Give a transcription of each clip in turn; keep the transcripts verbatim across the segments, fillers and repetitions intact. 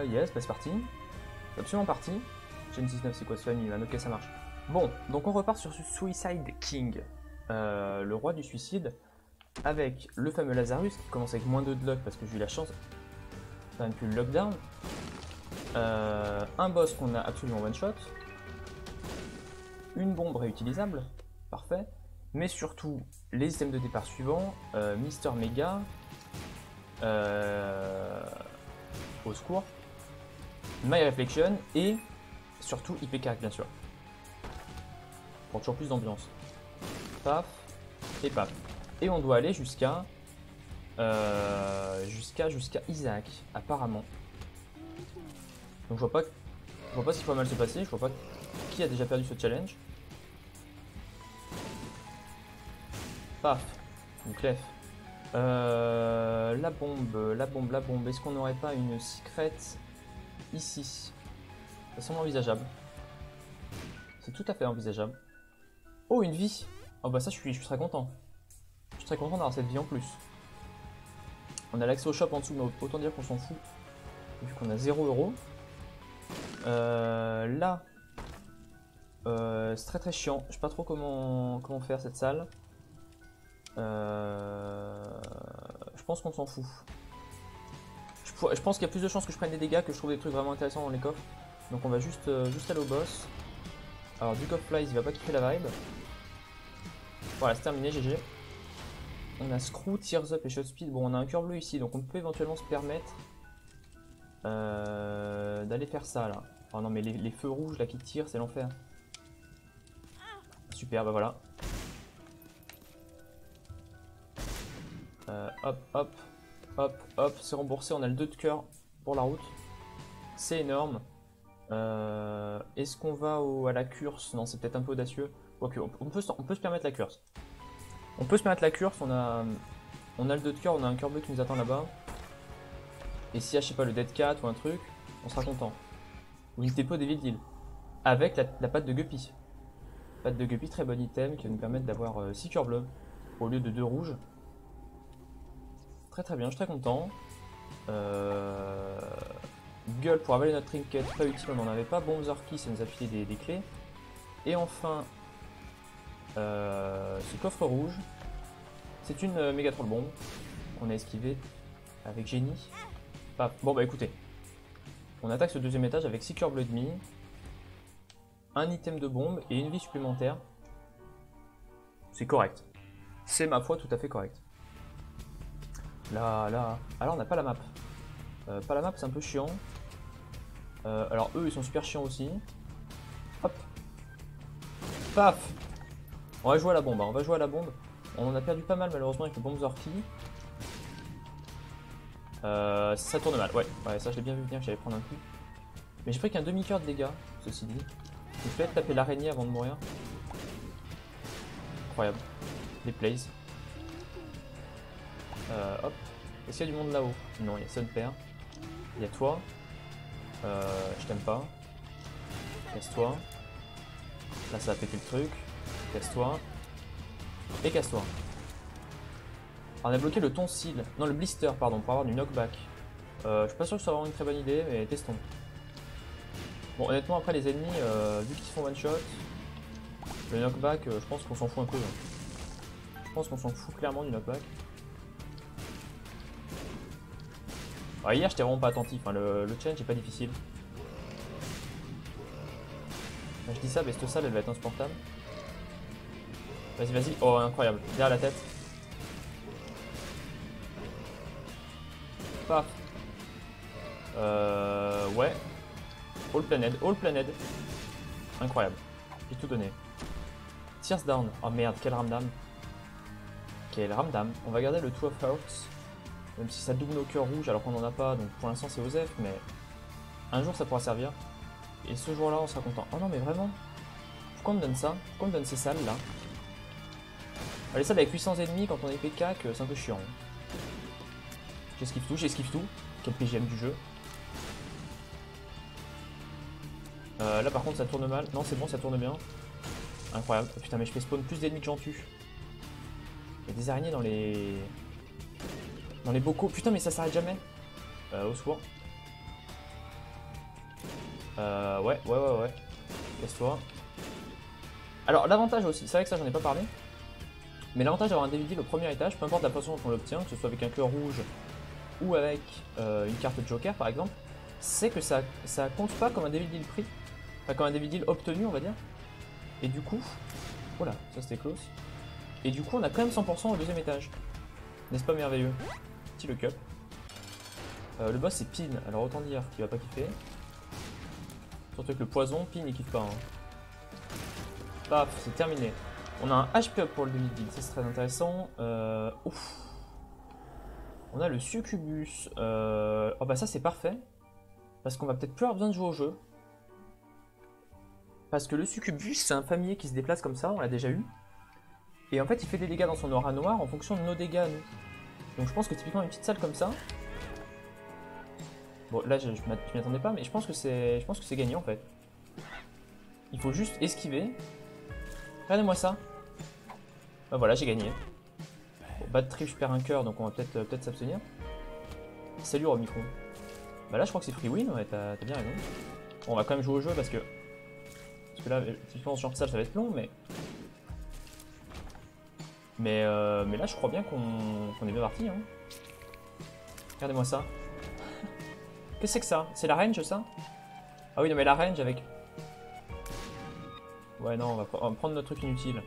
yes, bah c'est parti. C'est absolument parti. Genesis neuf, c'est quoi ce famille? Ok, ça marche. Bon, donc on repart sur Suicide King, euh, le roi du suicide, avec le fameux Lazarus qui commence avec moins deux de luck parce que j'ai eu la chance d'un plus le lockdown. Euh, un boss qu'on a absolument one shot. Une bombe réutilisable, parfait. Mais surtout, les items de départ suivants, euh, Mister Mega, euh, au secours, My Reflection et surtout I P K bien sûr. Pour toujours plus d'ambiance. Paf et paf. Et on doit aller jusqu'à euh, jusqu'à jusqu'à Isaac, apparemment. Donc je vois pas, je vois pas ce qui va mal se passer, je vois pas qui a déjà perdu ce challenge. Paf, une clef. Euh, la bombe, la bombe, la bombe. Est-ce qu'on n'aurait pas une secret ici? Ça semble envisageable. C'est tout à fait envisageable. Oh, une vie. Oh bah ça, je suis, je suis très content. Je suis très content d'avoir cette vie en plus. On a l'accès au shop en dessous, mais autant dire qu'on s'en fout. Vu qu'on a zéro euro. Euh, là, euh, c'est très très chiant. Je sais pas trop comment, comment faire cette salle. Euh, je pense qu'on s'en fout. Je, pour, je pense qu'il y a plus de chances que je prenne des dégâts que je trouve des trucs vraiment intéressants dans les coffres. Donc on va juste, euh, juste aller au boss. Alors Duke of Flies, il va pas kiffer la vibe. Voilà, c'est terminé, G G. On a Screw, Tears Up et Shot Speed. Bon, on a un cœur bleu ici, donc on peut éventuellement se permettre euh, d'aller faire ça là. Oh non, mais les, les feux rouges là qui tirent, c'est l'enfer. Super, bah voilà. Euh, hop, hop, hop, hop, c'est remboursé. On a le deux de cœur pour la route. C'est énorme. Euh, Est-ce qu'on va au, à la curse? Non, c'est peut-être un peu audacieux. Ok, on, on, peut, on peut se permettre la curse. On peut se permettre la curse. On a, on a le deux de cœur, on a un cœur bleu qui nous attend là-bas. Et si, je sais pas, le Dead Cat ou un truc, on sera content. Ou une Tepo Devil Deal. Avec la, la patte de Guppy. Patte de Guppy, très bon item qui va nous permettre d'avoir euh, six cœurs bleus au lieu de deux rouges. Très très bien, je suis très content. Euh... Gueule pour avaler notre trinket, pas utile, on n'en avait pas. Bombs Orky, ça nous a filé des, des clés. Et enfin, euh, ce coffre rouge. C'est une euh, méga troll bombe qu'on a esquivé avec génie. Paf. Bon bah écoutez, on attaque ce deuxième étage avec six cœurs bleus et demi, un item de bombe et une vie supplémentaire. C'est correct. C'est ma foi tout à fait correct. Là, là. Alors on n'a pas la map. Euh, pas la map, c'est un peu chiant. Euh, alors eux, ils sont super chiants aussi. Hop. Paf. On va jouer à la bombe. Hein. On va jouer à la bombe. On en a perdu pas mal malheureusement avec le Bombs Orky. Euh, ça tourne mal. Ouais, ouais, ça je l'ai bien vu venir que j'allais prendre un coup. Mais j'ai pris qu'un demi-cœur de dégâts, ceci dit. J'ai peut-être taper l'araignée avant de mourir. Incroyable. Les plays. Euh, hop. Est-ce qu'il y a du monde là-haut? Non, il y a Son Père. Il y a toi. Euh, je t'aime pas. Casse-toi. Là, ça a pété le truc. Casse-toi. Et casse-toi. On a bloqué le tonsil. Non, le blister, pardon, pour avoir du knockback. Euh, je suis pas sûr que ce soit vraiment une très bonne idée, mais testons. Bon, honnêtement, après les ennemis, euh, vu qu'ils font one shot, le knockback, euh, je pense qu'on s'en fout un peu. Hein. Je pense qu'on s'en fout clairement du knockback. Alors, hier, j'étais vraiment pas attentif, hein. le, le challenge est pas difficile. Quand je dis ça, mais cette salle elle va être insupportable. Vas-y, vas-y, oh incroyable, derrière la tête. Paf. Euh, ouais. All Planet, All Planet. Incroyable, j'ai tout donné. Tears down, oh merde, quel ramdam. Quel ramdam. On va garder le Two of Hearts. Même si ça double nos cœurs rouges alors qu'on n'en a pas, donc pour l'instant c'est Osef, mais un jour ça pourra servir. Et ce jour-là on sera content. Oh non mais vraiment? Pourquoi on me donne ça? Pourquoi on me donne ces salles là? Les salles avec huit cents ennemis quand on est P K, c'est un peu chiant. J'esquive tout, j'esquive tout. Quel P G M du jeu. Euh, là par contre ça tourne mal. Non c'est bon, ça tourne bien. Incroyable. Oh, putain mais je fais spawn plus d'ennemis que j'en tue. Il y a des araignées dans les... Dans les bocaux. Putain mais ça s'arrête jamais. Euh, au secours. Euh, ouais, ouais, ouais, ouais. Casse-toi. Alors, l'avantage aussi, c'est vrai que ça, j'en ai pas parlé. Mais l'avantage d'avoir un D V D au premier étage, peu importe la façon dont on l'obtient, que ce soit avec un cœur rouge ou avec euh, une carte Joker par exemple, c'est que ça, ça compte pas comme un D V D pris. Enfin, comme un D V D obtenu, on va dire. Et du coup. Voilà, ça c'était close. Et du coup, on a quand même cent pour cent au deuxième étage. N'est-ce pas merveilleux? Petit le cup. Euh, le boss c'est Pin, alors autant dire qu'il va pas kiffer. Surtout que le poison, Pin il kiffe pas. Hein. Paf, c'est terminé. On a un H P up pour le D V D, ça c'est très intéressant. Euh, ouf. On a le succubus. Euh, oh bah ça c'est parfait. Parce qu'on va peut-être plus avoir besoin de jouer au jeu. Parce que le succubus c'est un familier qui se déplace comme ça, on l'a déjà eu. Et en fait il fait des dégâts dans son aura noire en fonction de nos dégâts à nous. Donc je pense que typiquement une petite salle comme ça. Bon là je, je m'y attendais pas mais je pense que c'est je pense que c'est gagné en fait. Il faut juste esquiver. Regardez-moi ça. Bah voilà j'ai gagné. Bon, bad trip je perds un cœur donc on va peut-être euh, peut-être s'abstenir. Salut au micro. Bah là je crois que c'est free win, ouais t'as bien raison. Bon, on va quand même jouer au jeu parce que. Parce que là typiquement ce genre de salle ça va être long mais. Mais, euh, mais là je crois bien qu'on qu est bien parti. Hein. Regardez-moi ça. Qu'est-ce que c'est que ça? C'est la range ça? Ah oui non mais la range avec... Ouais non on va, on va prendre notre truc inutile.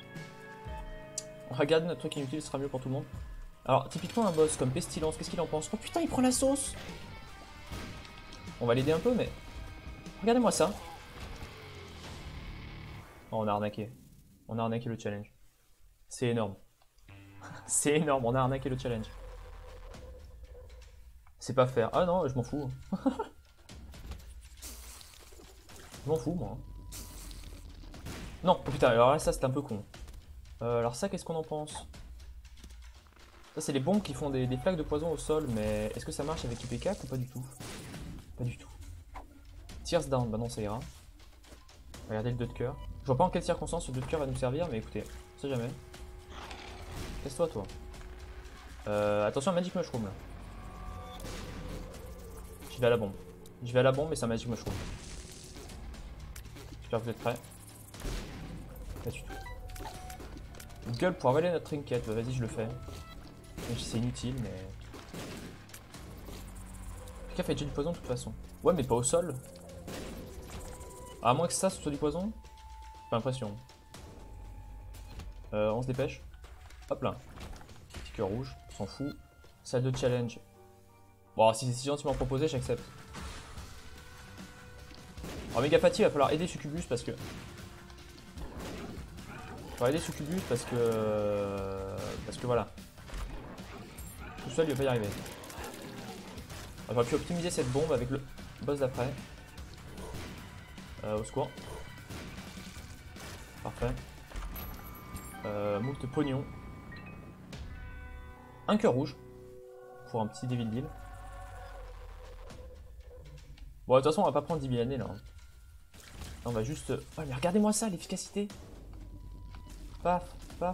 On va garder notre truc inutile, ce sera mieux pour tout le monde. Alors typiquement un boss comme Pestilence, qu'est-ce qu'il en pense? Oh putain il prend la sauce. On va l'aider un peu mais... Regardez-moi ça. Oh on a arnaqué. On a arnaqué le challenge. C'est énorme. C'est énorme, on a arnaqué le challenge. C'est pas faire. Ah non, je m'en fous. Je m'en fous, moi. Non, oh putain, alors là, ça, c'est un peu con. Euh, alors ça, qu'est-ce qu'on en pense? Ça, c'est les bombes qui font des, des flaques de poison au sol, mais est-ce que ça marche avec I P K ou pas du tout? Pas du tout. Tears down, bah non, ça ira. Regardez le deux de cœur. Je vois pas en quelles circonstances ce deux de cœur va nous servir, mais écoutez, on sait jamais. Casse-toi, toi. Euh, attention à Magic Mushroom, là. Je vais à la bombe. Je vais à la bombe, mais c'est un Magic Mushroom. J'espère que vous êtes prêts. Pas du tout. Gueule pour avaler notre trinket. Bah, vas-y, je le fais. C'est inutile, mais... P K fait déjà du poison de toute façon. Ouais, mais pas au sol. À moins que ça, ce soit du poison. Pas l'impression. Euh, on se dépêche. Hop là. Petit cœur rouge, on s'en fout. Salle de challenge. Bon, si c'est si gentiment proposé, j'accepte. Alors, méga fatigue, il va falloir aider Succubus parce que. Il va falloir aider Succubus parce que. Parce que voilà. Tout seul, il va pas y arriver. J'aurais pu optimiser cette bombe avec le boss d'après. Euh, au secours. Parfait. Euh, moult pognon. Un cœur rouge. Pour un petit Devil Deal. Bon, de toute façon, on va pas prendre dix mille années là. On va juste. Oh, mais regardez-moi ça, l'efficacité. Paf, paf.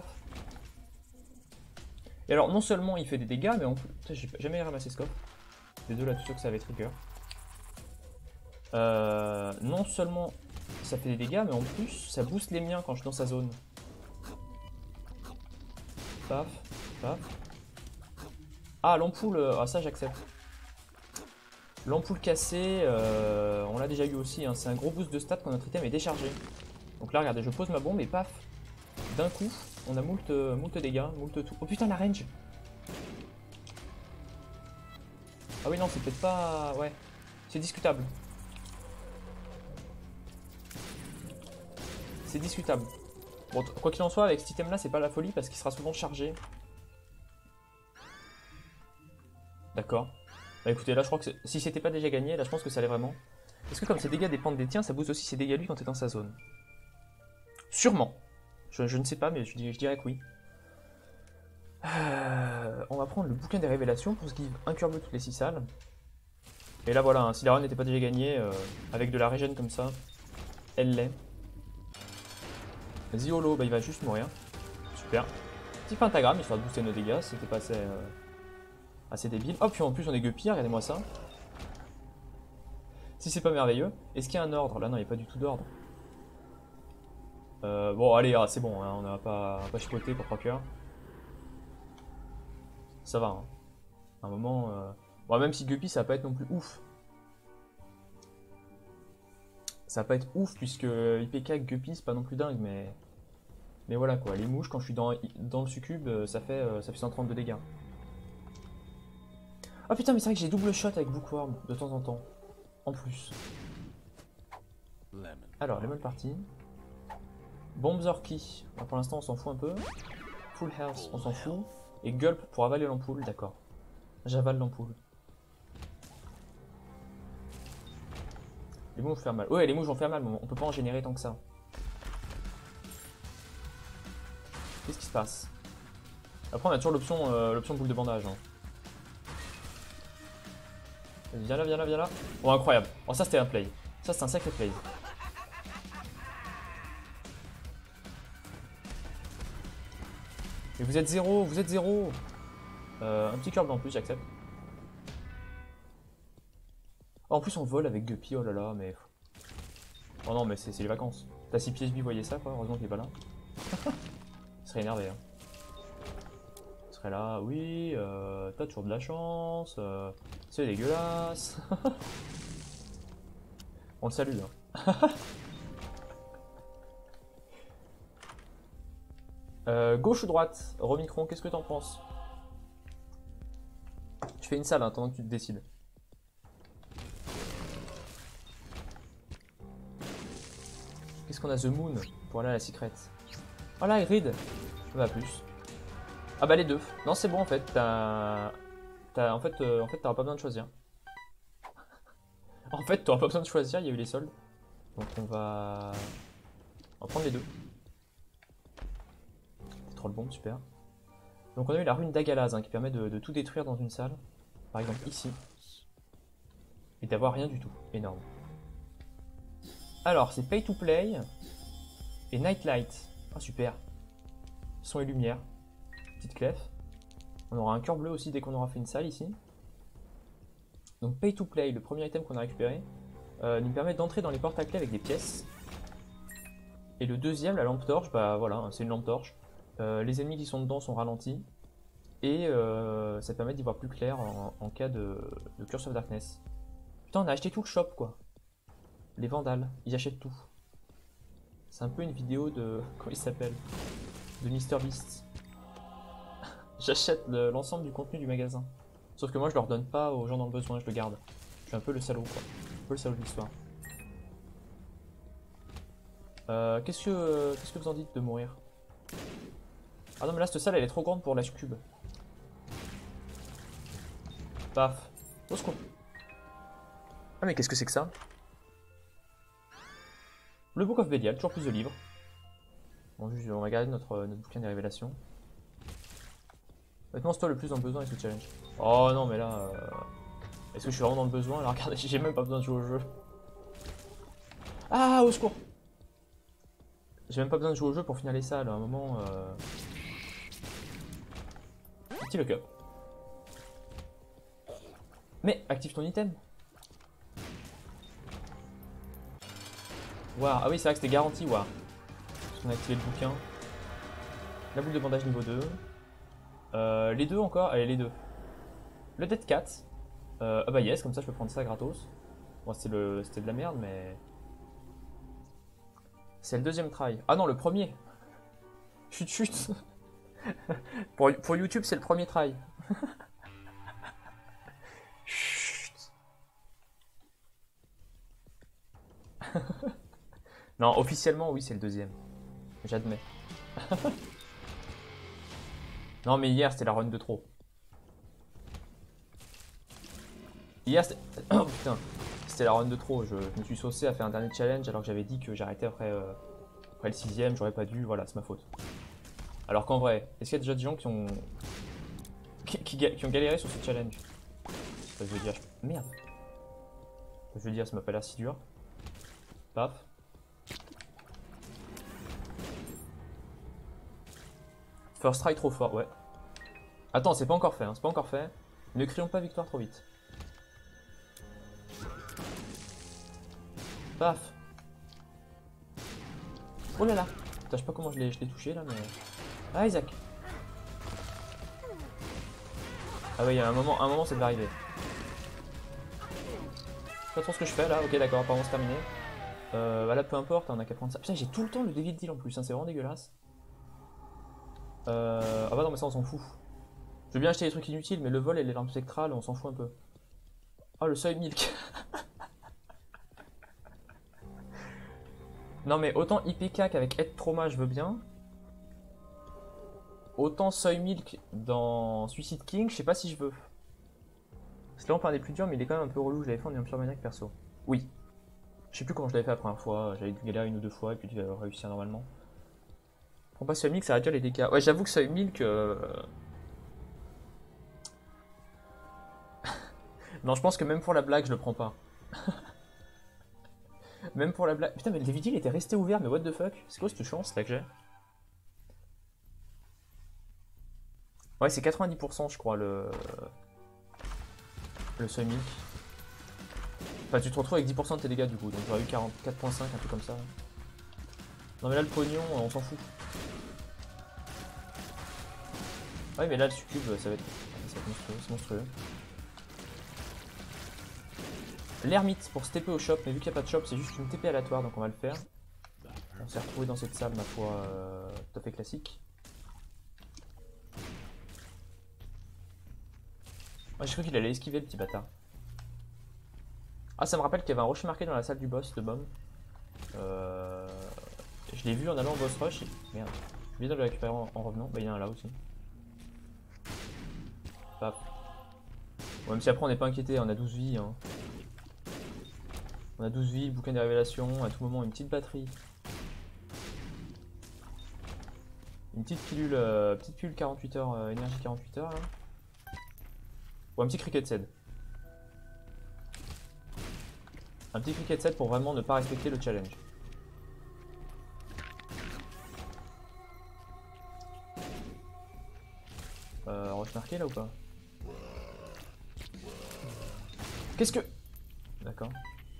Et alors, non seulement il fait des dégâts, mais en plus. J'ai jamais ramassé ce coffre. Désolé à tous ceux que ça avait trigger. Euh, non seulement ça fait des dégâts, mais en plus ça booste les miens quand je suis dans sa zone. Paf, paf. Ah, l'ampoule, ah ça j'accepte. L'ampoule cassée, euh, on l'a déjà eu aussi, hein. C'est un gros boost de stats quand notre item est déchargé. Donc là, regardez, je pose ma bombe et paf, d'un coup, on a moult, moult dégâts, moult tout. Oh putain, la range. Ah oui, non, c'est peut-être pas... Ouais, c'est discutable. C'est discutable. Bon, quoi qu'il en soit, avec cet item là, c'est pas la folie parce qu'il sera souvent chargé. D'accord. Bah écoutez, là je crois que si c'était pas déjà gagné, là je pense que ça allait vraiment. Est-ce que comme ses dégâts dépendent des tiens, ça booste aussi ses dégâts lui quand t'es dans sa zone? Sûrement. Je, je ne sais pas, mais je, je dirais que oui. Euh, on va prendre le bouquin des révélations pour se give un cœur bleu toutes les six salles. Et là voilà, hein, si la run n'était pas déjà gagnée, euh, avec de la régène comme ça, elle l'est. Ziolo, bah il va juste mourir. Super. Petit pentagramme, histoire de booster nos dégâts, c'était pas assez, euh, assez débile. Hop, puis en plus on est guppy, regardez-moi ça. Si c'est pas merveilleux. Est-ce qu'il y a un ordre? Là, non, il n'y a pas du tout d'ordre. Euh, bon, allez, ah, c'est bon, hein, on n'a pas, pas chipoté pour trois cœurs. Ça va, hein. À un moment... Euh... Bon, même si Guppy, ça va pas être non plus ouf. Ça va pas être ouf, puisque I P K Guppy, c'est pas non plus dingue, mais... Mais voilà, quoi. Les mouches, quand je suis dans, dans le succube, ça fait, ça fait cent trente de dégâts. Ah putain, mais c'est vrai que j'ai double shot avec Bookworm, de temps en temps. En plus. Alors, Lemon Party. Bomb Zorky. Pour l'instant, on s'en fout un peu. Full Health, on s'en fout. Et Gulp pour avaler l'ampoule, d'accord. J'avale l'ampoule. Les mouches vont faire mal. Ouais, les mouches vont faire mal, mais on peut pas en générer tant que ça. Qu'est-ce qui se passe? Après, on a toujours l'option euh, l'option boule de bandage. Hein. Viens là, viens là, viens là. Oh, incroyable. Oh, ça, c'était un play. Ça, c'est un sacré play. Mais vous êtes zéro, vous êtes zéro. Euh, un petit curb en plus, j'accepte. Oh, en plus, on vole avec Guppy, oh là là, mais... Oh non, mais c'est les vacances. T'as six P S B, voyez ça, quoi. Heureusement qu'il est pas là. Il serait énervé, hein. Il serait là, oui, euh, t'as toujours de la chance, euh, c'est dégueulasse. On le salue, hein. euh, gauche ou droite, Romicron, qu'est-ce que t'en penses? Je fais une salle, hein, pendant que tu te décides. Qu'est-ce qu'on a? The Moon, pour aller à la secret. Oh là, Irid. Pas plus. Ah bah les deux. Non, c'est bon en fait. T'as... En fait, euh, en fait t'auras pas besoin de choisir. En fait, t'auras pas besoin de choisir, il y a eu les soldes. Donc on va... On va prendre les deux. Troll bombe, super. Donc on a eu la rune d'Agalaz hein, qui permet de, de tout détruire dans une salle. Par exemple ici. Et d'avoir rien du tout. Énorme. Alors, c'est Pay to Play et Nightlight. Ah, super. Son et lumière. Petite clef. On aura un cœur bleu aussi dès qu'on aura fait une salle ici. Donc, Pay to Play, le premier item qu'on a récupéré, euh, nous permet d'entrer dans les portes à clés avec des pièces. Et le deuxième, la lampe torche, bah voilà, c'est une lampe torche. Euh, les ennemis qui sont dedans sont ralentis. Et euh, ça permet d'y voir plus clair en, en cas de, de Curse of Darkness. Putain, on a acheté tout le shop, quoi. Les vandales, ils achètent tout. C'est un peu une vidéo de... Comment il s'appelle? De MrBeast. J'achète l'ensemble du contenu du magasin. Sauf que moi je le redonne pas aux gens dans le besoin, je le garde. Je suis un peu le salaud quoi. Un peu le salaud de l'histoire. Euh, Qu'est-ce que qu'est-ce que vous en dites de mourir? Ah non mais là cette salle elle est trop grande pour la cube. Paf. Au secours. Ah mais qu'est-ce que c'est que ça? Le Book of Belial, toujours plus de livres. Bon, juste, on va garder notre, notre bouquin des révélations. Maintenant, c'est toi le plus en besoin avec ce challenge. Oh non, mais là... Euh... Est-ce que je suis vraiment dans le besoin? Alors regardez, j'ai même pas besoin de jouer au jeu. Ah, au secours! J'ai même pas besoin de jouer au jeu pour finir les salles. À un moment... Euh... Petit le cup. Mais, active ton item. Waouh, ah oui, c'est vrai que c'était garanti, waouh. Parce qu'on a activé le bouquin. La boule de bandage niveau deux. Euh, les deux encore? Allez, les deux. Le Dead Cat. Euh, ah bah yes, comme ça je peux prendre ça gratos. Bon, c'était de la merde, mais... C'est le deuxième try. Ah non, le premier. Chut, chut. pour, pour YouTube, c'est le premier try. Chut. Non, officiellement, oui, c'est le deuxième. J'admets. Non, mais hier, c'était la run de trop. Hier, c'était... Oh putain. C'était la run de trop. Je, je me suis saucé à faire un dernier challenge alors que j'avais dit que j'arrêtais après, euh, après le sixième. J'aurais pas dû. Voilà, c'est ma faute. Alors qu'en vrai, est-ce qu'il y a déjà des gens qui ont... Qui, qui, qui ont galéré sur ce challenge? Ça, je veux dire... Merde. Je veux dire, ça m'a pas l'air si dur. Paf. First try trop fort, ouais. Attends, c'est pas encore fait, hein, c'est pas encore fait. Ne crions pas victoire trop vite. Paf. Oh là là. Putain, je sais pas comment je l'ai touché là, mais... Ah, Isaac. Ah oui, il y a un moment, un moment ça devait arriver. Je sais pas trop ce que je fais là. Ok, d'accord, apparemment c'est terminé. Euh, bah là, peu importe, on a qu'à prendre ça. Putain, j'ai tout le temps le Devil Deal en plus, hein, c'est vraiment dégueulasse. Euh... Ah bah non, mais ça on s'en fout. Je veux bien acheter des trucs inutiles, mais le vol et les lampes spectrales, on s'en fout un peu. Oh, le seuil milk. Non, mais autant I P K qu'avec Aide Trauma, je veux bien. Autant seuil milk dans Suicide King, je sais pas si je veux. Parce que là, on parle des plus durs, mais il est quand même un peu relou. Je l'avais fait en pure maniaque perso. Oui. Je sais plus comment je l'avais fait la première fois. J'avais galéré une ou deux fois et puis tu vas réussir normalement. Prends pas seuil milk, ça réduit les dégâts. Ouais, j'avoue que seuil milk. Euh... Non, je pense que même pour la blague, je le prends pas. Même pour la blague. Putain, mais le D V D il était resté ouvert, mais what the fuck? C'est quoi cette chance là que j'ai? Ouais, c'est quatre-vingt-dix pour cent, je crois, le. Le seuil milk. Enfin, tu te retrouves avec dix pour cent de tes dégâts du coup, donc j'aurais eu quarante-quatre virgule cinq, un truc comme ça. Non, mais là, le pognon, on s'en fout. Ouais, mais là, le succube, ça va être, ça va être monstrueux, c'est monstrueux. L'ermite pour se T P au shop, mais vu qu'il n'y a pas de shop, c'est juste une T P aléatoire, donc on va le faire. On s'est retrouvé dans cette salle, ma foi, euh, tout à fait classique. Moi, j'ai cru qu'il allait esquiver le petit bâtard. Ah, ça me rappelle qu'il y avait un rocher marqué dans la salle du boss de Bomb. Euh... Je l'ai vu en allant au boss rush. Et... Merde, j'ai oublié de le récupérer en, en revenant. Bah, il y en a un là aussi. Paf. Bon, même si après on n'est pas inquiété, on a douze vies. Hein. On a douze vies, bouquin des révélations, à tout moment une petite batterie. Une petite pilule, euh, petite pilule quarante-huit heures, euh, énergie quarante-huit heures là. Ou un petit cricket set. Un petit cricket set pour vraiment ne pas respecter le challenge. Euh, roche marqué là ou pas? Qu'est-ce que... D'accord.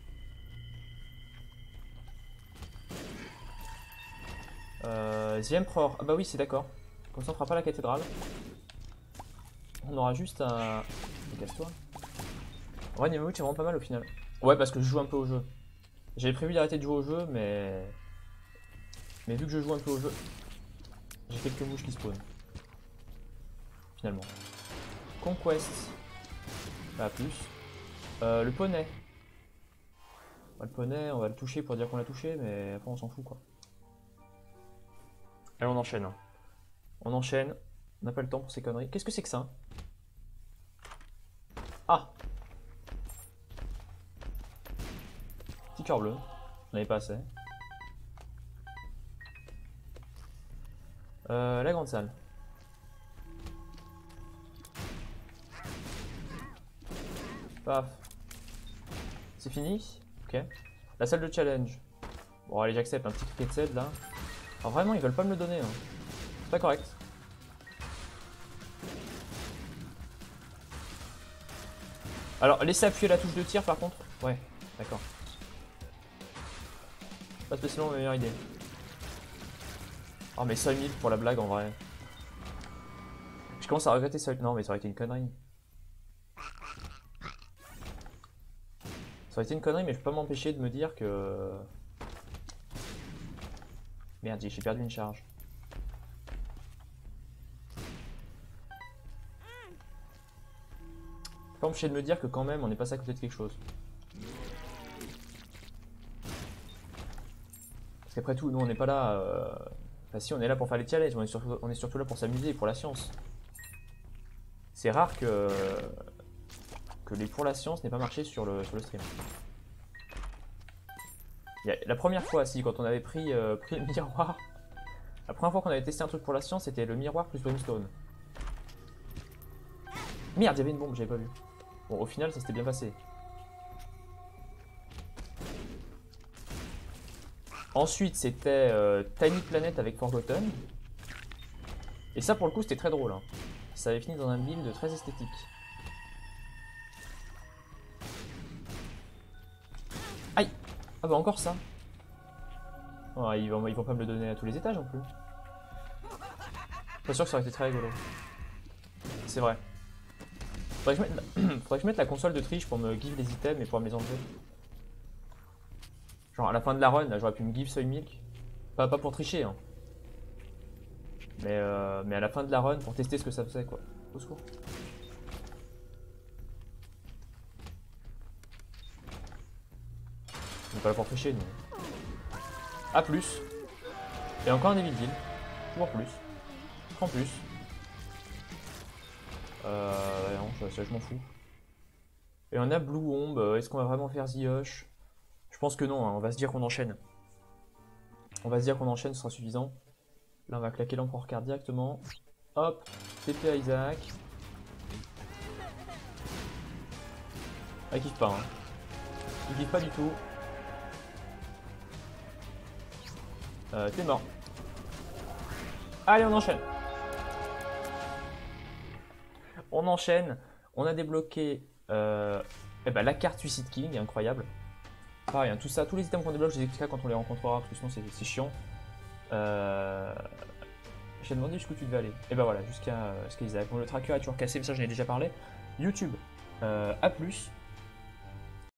Euh, The Emperor. Ah bah oui, c'est d'accord. Comme ça on fera pas la cathédrale. On aura juste un... Casse-toi. Ouais, Nemouch c'est vraiment pas mal au final. Ouais, parce que je joue un peu au jeu. J'avais prévu d'arrêter de jouer au jeu, mais... Mais vu que je joue un peu au jeu, j'ai quelques mouches qui spawnent. Finalement. Conquest. Pas plus. Euh, le poney. Bah, le poney, on va le toucher pour dire qu'on l'a touché, mais après on s'en fout quoi. Allez, on enchaîne. Hein. On enchaîne. On n'a pas le temps pour ces conneries. Qu'est-ce que c'est que ça? Ah! Petit cœur bleu. On n'avait pas assez. Euh, la grande salle. Paf. C'est fini? Ok. La salle de challenge. Bon, allez, j'accepte un petit cricket set là. Alors vraiment, ils veulent pas me le donner. Hein. C'est pas correct. Alors, laissez appuyer la touche de tir par contre. Ouais, d'accord. Pas spécialement ma meilleure idée. Oh, mais cinq mille pour la blague en vrai. Je commence à regretter ça. Non, mais ça aurait été une connerie. Ça aurait été une connerie, mais je peux pas m'empêcher de me dire que... Merde, j'ai perdu une charge. Je peux pas m'empêcher de me dire que quand même, on est passé à côté de quelque chose. Parce qu'après tout, nous on n'est pas là... Euh... Enfin si, on est là pour faire les challenges, on est surtout, on est surtout là pour s'amuser et pour la science. C'est rare que... que les pour la science n'aient pas marché sur le, sur le stream. Il y a, la première fois, si, quand on avait pris, euh, pris le miroir, la première fois qu'on avait testé un truc pour la science, c'était le miroir plus Brimstone. Merde, il y avait une bombe, j'avais pas vu. Bon, au final, ça s'était bien passé. Ensuite, c'était euh, Tiny Planet avec Forgotten. Et ça, pour le coup, c'était très drôle. Hein. Ça avait fini dans un build très esthétique. Aïe! Ah bah encore ça. Oh, ils, vont, ils vont pas me le donner à tous les étages non plus. Pas sûr que ça aurait été très rigolo. C'est vrai. Faudrait que, je mette... Faudrait que je mette la console de triche pour me give les items et pour me les enlever. Genre à la fin de la run, j'aurais pu me give soy milk. Pas, pas pour tricher, hein. Mais, euh, mais à la fin de la run, pour tester ce que ça faisait, quoi. Au secours. On n'est pas là pour tricher, nous. A plus. Et encore un Evil Deal. Toujours plus. En plus. Euh, non, ça, ça, je m'en fous. Et on a Blue Omb. Est-ce qu'on va vraiment faire The Hush? Je pense que non, hein. On va se dire qu'on enchaîne. On va se dire qu'on enchaîne, ce sera suffisant. Là, on va claquer l'empereur carte directement. Hop, T P à Isaac. Ah, il kiffe pas, hein. Il kiffe pas du tout. Euh, T'es mort. Allez, on enchaîne. On enchaîne. On a débloqué euh, eh ben, la carte Suicide King, incroyable. Pareil, hein, tout ça, tous les items qu'on débloque, je les expliquerai quand on les rencontrera, parce que sinon c'est chiant. Euh... J'ai demandé jusqu'où tu devais aller. Et ben voilà, jusqu'à euh, jusqu'à Isaac. Bon, le tracker est toujours cassé, mais ça j'en ai déjà parlé. YouTube, euh, A plus.